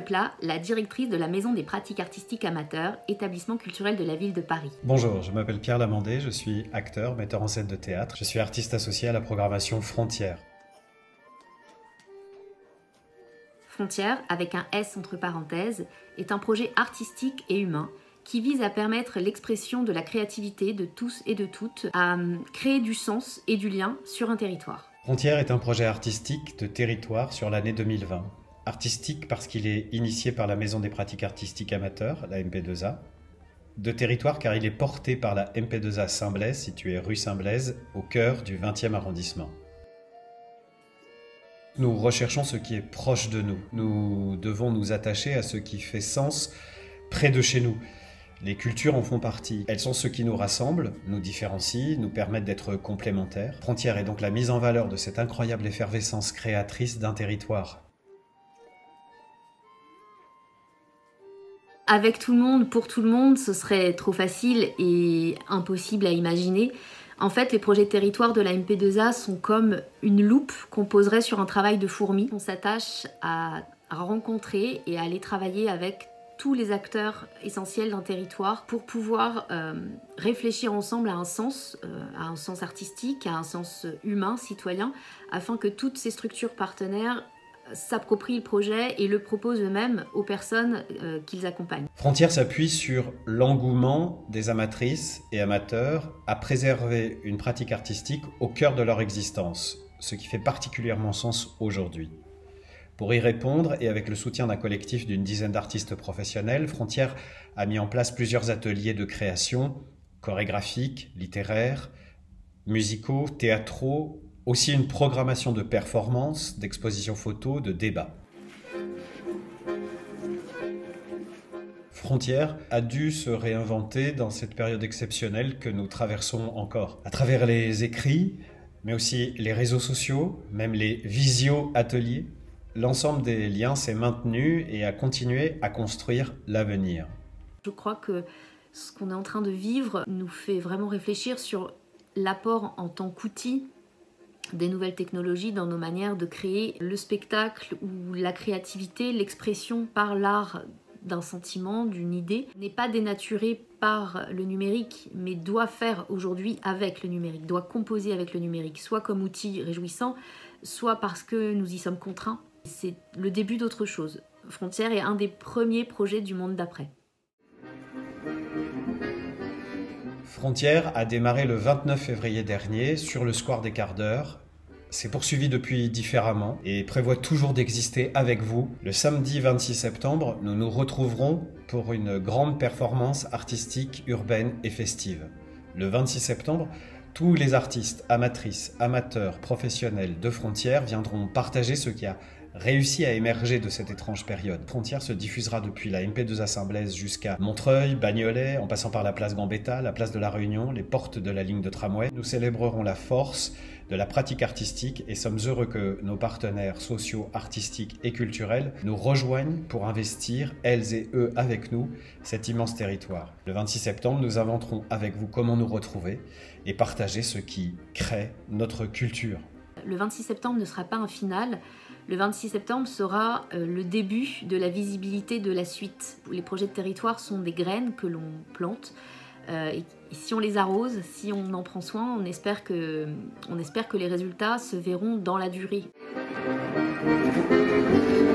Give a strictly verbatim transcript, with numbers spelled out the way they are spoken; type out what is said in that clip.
Plat, la directrice de la Maison des pratiques artistiques amateurs, établissement culturel de la ville de Paris. Bonjour, je m'appelle Pierre Lamandé, je suis acteur, metteur en scène de théâtre. Je suis artiste associé à la programmation Frontières. Frontières, avec un S entre parenthèses, est un projet artistique et humain qui vise à permettre l'expression de la créativité de tous et de toutes, à créer du sens et du lien sur un territoire. Frontières est un projet artistique de territoire sur l'année deux mille vingt. Artistique parce qu'il est initié par la Maison des pratiques artistiques amateurs, la M P deux A. De territoire car il est porté par la M P deux A Saint-Blaise, située rue Saint-Blaise, au cœur du vingtième arrondissement. Nous recherchons ce qui est proche de nous. Nous devons nous attacher à ce qui fait sens près de chez nous. Les cultures en font partie. Elles sont ce qui nous rassemble, nous différencient, nous permettent d'être complémentaires. Frontières est donc la mise en valeur de cette incroyable effervescence créatrice d'un territoire. Avec tout le monde, pour tout le monde, ce serait trop facile et impossible à imaginer. En fait, les projets de territoire de la M P deux A sont comme une loupe qu'on poserait sur un travail de fourmi. On s'attache à rencontrer et à aller travailler avec tous les acteurs essentiels d'un territoire pour pouvoir euh, réfléchir ensemble à un sens, euh, à un sens artistique, à un sens humain, citoyen, afin que toutes ces structures partenaires s'approprient le projet et le proposent eux-mêmes aux personnes euh, qu'ils accompagnent. Frontières s'appuie sur l'engouement des amatrices et amateurs à préserver une pratique artistique au cœur de leur existence, ce qui fait particulièrement sens aujourd'hui. Pour y répondre, et avec le soutien d'un collectif d'une dizaine d'artistes professionnels, Frontières a mis en place plusieurs ateliers de création, chorégraphiques, littéraires, musicaux, théâtraux, aussi une programmation de performances, d'expositions photos, de débats. Frontières a dû se réinventer dans cette période exceptionnelle que nous traversons encore. À travers les écrits, mais aussi les réseaux sociaux, même les visio-ateliers, l'ensemble des liens s'est maintenu et a continué à construire l'avenir. Je crois que ce qu'on est en train de vivre nous fait vraiment réfléchir sur l'apport en tant qu'outil des nouvelles technologies dans nos manières de créer le spectacle ou la créativité, l'expression par l'art d'un sentiment, d'une idée, n'est pas dénaturée par le numérique, mais doit faire aujourd'hui avec le numérique, doit composer avec le numérique, soit comme outil réjouissant, soit parce que nous y sommes contraints. C'est le début d'autre chose. Frontières est un des premiers projets du monde d'après. Frontières a démarré le vingt-neuf février dernier sur le square des Quarts d'Heure. C'est poursuivi depuis différemment et prévoit toujours d'exister avec vous. Le samedi vingt-six septembre, nous nous retrouverons pour une grande performance artistique, urbaine et festive. Le vingt-six septembre, tous les artistes, amatrices, amateurs, professionnels de Frontières viendront partager ce qui a réussi à émerger de cette étrange période. Frontières se diffusera depuis la M P deux A Saint-Blaise jusqu'à Montreuil, Bagnolet, en passant par la place Gambetta, la place de la Réunion, les portes de la ligne de tramway. Nous célébrerons la force de la pratique artistique et sommes heureux que nos partenaires sociaux, artistiques et culturels nous rejoignent pour investir, elles et eux avec nous, cet immense territoire. Le vingt-six septembre, nous inventerons avec vous comment nous retrouver et partager ce qui crée notre culture. Le vingt-six septembre ne sera pas un final. Le vingt-six septembre sera euh, le début de la visibilité de la suite. Les projets de territoire sont des graines que l'on plante. Euh, et, et si on les arrose, si on en prend soin, on espère que, on espère que les résultats se verront dans la durée.